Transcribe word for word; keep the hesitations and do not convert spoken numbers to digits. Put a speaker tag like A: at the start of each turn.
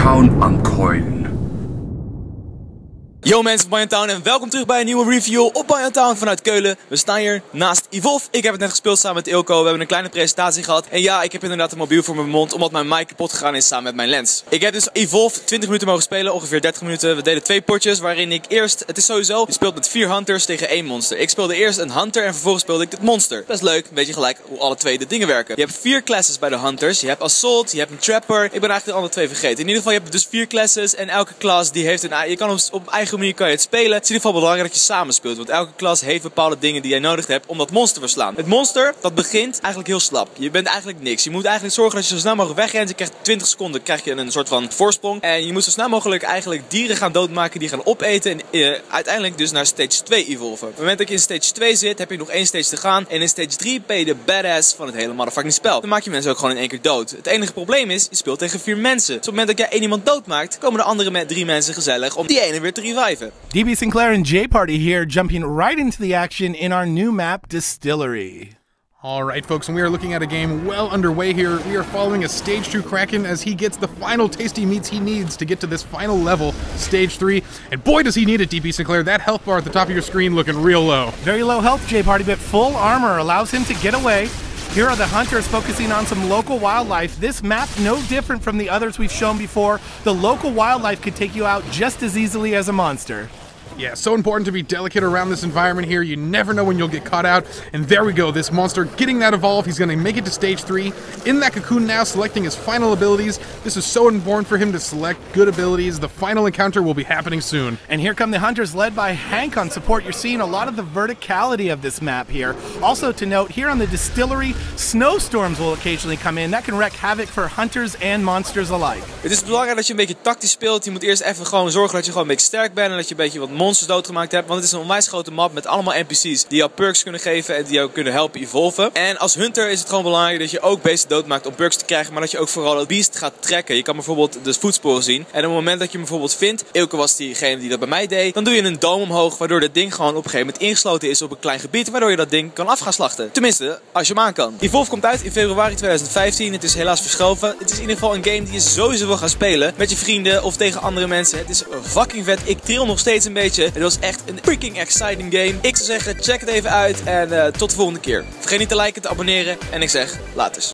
A: Town Uncoin.
B: Yo mensen van Biotown en welkom terug bij een nieuwe review op Biotown vanuit Keulen. We staan hier naast Evolve. Ik heb het net gespeeld samen met Ilko. We hebben een kleine presentatie gehad. En ja, ik heb inderdaad een mobiel voor mijn mond omdat mijn mic kapot gegaan is samen met mijn lens. Ik heb dus Evolve twintig minuten mogen spelen, ongeveer dertig minuten. We deden twee potjes waarin ik eerst, het is sowieso, je speelt met vier hunters tegen één monster. Ik speelde eerst een hunter en vervolgens speelde ik dit monster. Best leuk, weet je gelijk hoe alle twee de dingen werken. Je hebt vier classes bij de hunters. Je hebt assault, je hebt een trapper. Ik ben eigenlijk de andere twee vergeten. In ieder geval, je hebt dus vier classes en elke class die heeft een, je kan op, op eigen manier kan je het spelen. Het is in ieder geval belangrijk dat je samen speelt, want elke klas heeft bepaalde dingen die jij nodig hebt om dat monster te verslaan. Het monster, dat begint eigenlijk heel slap. Je bent eigenlijk niks. Je moet eigenlijk zorgen dat je zo snel mogelijk wegrent. Je krijgt twintig seconden, krijg je een soort van voorsprong. En je moet zo snel mogelijk eigenlijk dieren gaan doodmaken, die gaan opeten en uh, uiteindelijk dus naar stage twee evolven. Op het moment dat je in stage twee zit, heb je nog één stage te gaan. En in stage drie ben je de badass van het hele motherfucking spel. Dan maak je mensen ook gewoon in één keer dood. Het enige probleem is, je speelt tegen vier mensen. Dus op het moment dat jij één iemand doodmaakt, komen de andere met drie mensen gezellig om die ene weer te reviven.
C: D B Sinclair and J Party here, jumping right into the action in our new map, Distillery.
D: Alright folks, and we are looking at a game well underway here. We are following a Stage two Kraken as he gets the final tasty meats he needs to get to this final level, Stage three. And boy does he need it, D B Sinclair. That health bar at the top of your screen looking real low.
C: Very low health, J Party, but full armor allows him to get away. Here are the hunters focusing on some local wildlife. This map, no different from the others we've shown before. The local wildlife could take you out just as easily as a monster.
D: Yeah, so important to be delicate around this environment here. You never know when you'll get caught out. And there we go, this monster getting that evolve. He's going to make it to stage three. In that cocoon now, selecting his final abilities. This is so important for him to select good abilities. The final encounter will be happening soon.
C: And here come the hunters led by Hank on support. You're seeing a lot of the verticality of this map here. Also to note, here on the Distillery, snowstorms will occasionally come in. That can wreak havoc for hunters and monsters alike.
B: Het is belangrijk dat je een beetje tactisch speelt. Je moet eerst even gewoon zorgen dat je gewoon een beetje sterk bent en dat je een beetje wat monsters doodgemaakt hebt. Want het is een onwijs grote map met allemaal N P C's die jou perks kunnen geven en die jou kunnen helpen evolven. En als hunter is het gewoon belangrijk dat je ook beesten doodmaakt om perks te krijgen, maar dat je ook vooral het beest gaat trekken. Je kan bijvoorbeeld de voetsporen zien. En op het moment dat je hem bijvoorbeeld vindt, Ilke was diegene die dat bij mij deed, dan doe je een doom omhoog, waardoor dat ding gewoon op een gegeven moment ingesloten is op een klein gebied, waardoor je dat ding kan af gaan slachten. Tenminste, als je hem aan kan. Evolve komt uit in februari tweeduizend vijftien. Het is helaas verschoven. Het is in ieder geval een game die je sowieso wil gaan spelen met je vrienden of tegen andere mensen. Het is fucking vet. Ik trill nog steeds een beetje. Het was echt een freaking exciting game. Ik zou zeggen, check het even uit en uh, tot de volgende keer. Vergeet niet te liken, te abonneren en ik zeg, laters.